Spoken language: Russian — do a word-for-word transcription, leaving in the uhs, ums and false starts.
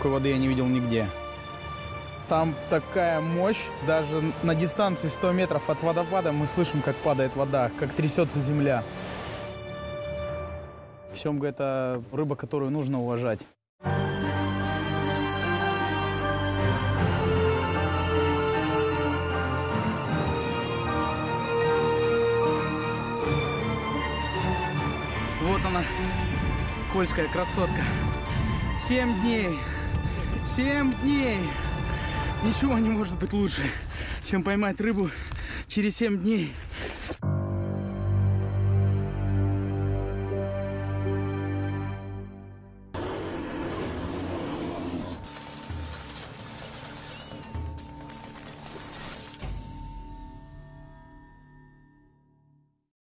такой воды я не видел нигде. Там такая мощь, даже на дистанции сто метров от водопада мы слышим, как падает вода, как трясется земля. Семга – это рыба, которую нужно уважать. Вот она, кольская красотка. Семь дней. Семь дней. Ничего не может быть лучше, чем поймать рыбу через семь дней